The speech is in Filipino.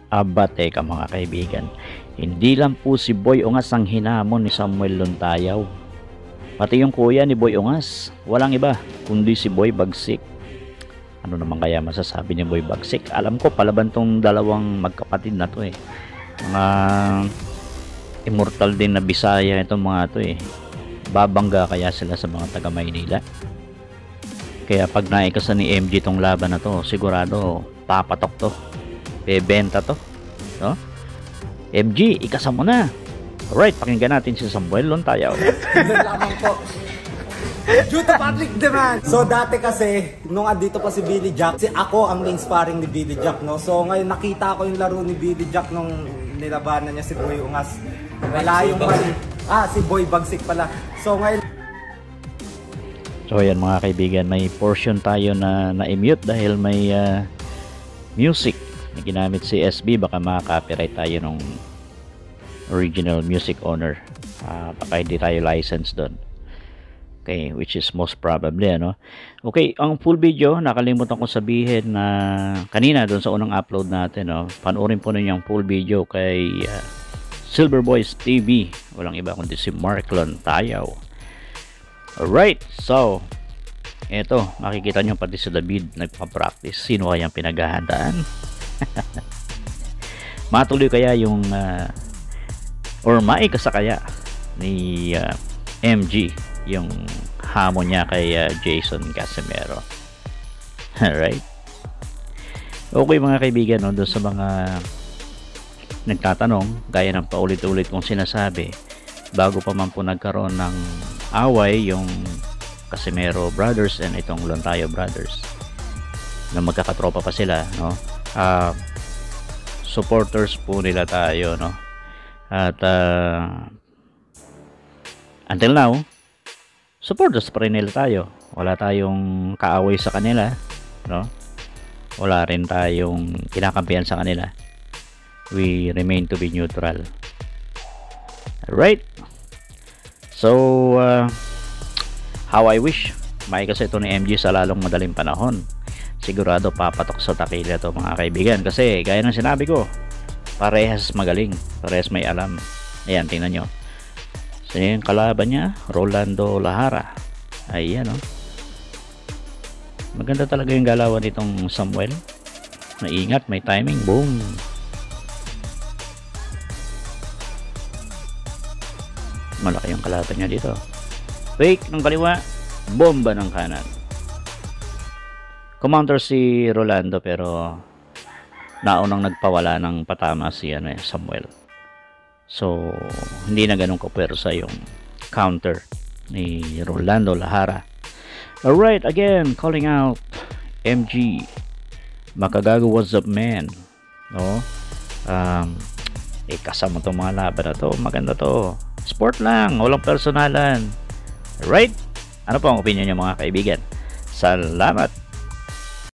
Aba, teka mga kaibigan, hindi lang po si Boy Ungas ang hinamon ni Samuel Luntayaw. Pati yung kuya ni Boy Ungas, walang iba kundi si Boy Bagsik. Ano naman kaya masasabi ni Boy Bagsik? Alam ko palaban tong dalawang magkapatid na to eh. Mga immortal din na Bisaya itong mga to eh. Babangga kaya sila sa mga taga Maynila. Kaya pag naikasa ni MG tong laban na to, sigurado papatok to. Bebenta to, no? MG, ikasa mo na. Alright, pakinggan natin si Samuel Luntayaw. Doon lamang po. Due to public demand. So dati kasi, nung andito pa si Billy Jack, ako ang main sparring ni Billy Jack, no? So ngayon nakita ko yung laro ni Billy Jack nung nilabanan niya si Boy Ungas. Wala yung mali. Si Boy Bagsik pala. So ngayon... So ayan mga kaibigan, may portion tayo na na-mute dahil may music na ginamit si SB. Baka maka-copyright tayo ng original music owner. Baka hindi tayo license doon. Okay, which is most probably, ano. Okay, ang full video, nakalimutan ko sabihin na kanina doon sa unang upload natin, no. Panoorin po ninyo ang full video kay Silver Boys TV. Walang iba kundi si Mark Luntayaw. Alright, so eto, makikita nyo pati si David nagpa-practice. Sino kayang pinaghahandaan? Matuloy kaya yung or maikasakaya ni MG yung hamon niya kay Jason Casimero. Alright, okay mga kaibigan, no, doon sa mga nagtatanong, gaya ng paulit-ulit kong sinasabi, bago pa man po nagkaroon ng away yung Casimero brothers and itong Luntayaw brothers, na magkakatropa pa sila, no, supporters po nila tayo, no, at until now supporters pa rin nila tayo. Wala tayong kaaway sa kanila, no, wala rin tayong kinakampihan sa kanila. We remain to be neutral. Alright, so how I wish maikasa ito ni MG sa lalong madaling panahon. Sigurado papatok sa takila to mga kaibigan, kasi gaya ng sinabi ko, parehas magaling, parehas may alam. Ayan, tingnan nyo. So yung kalaban niya, Rolando Lahara. Ayan, oh. Maganda talaga yung galawan nitong Samuel. Maingat, may timing. Boom. Malaki yung kalaban niya dito. Fake ng kaliwa, bomba ng kanan. Kumounter si Rolando pero naunang nagpawala ng patama si Samuel. So hindi na ganun kapersa yung counter ni Rolando Lahara. Alright, again, calling out MG Makagago, what's up man, no? Kasama tong mga laban na to, maganda to, sport lang, walang personalan. Alright, ano po ang opinion niyo mga kaibigan? Salamat.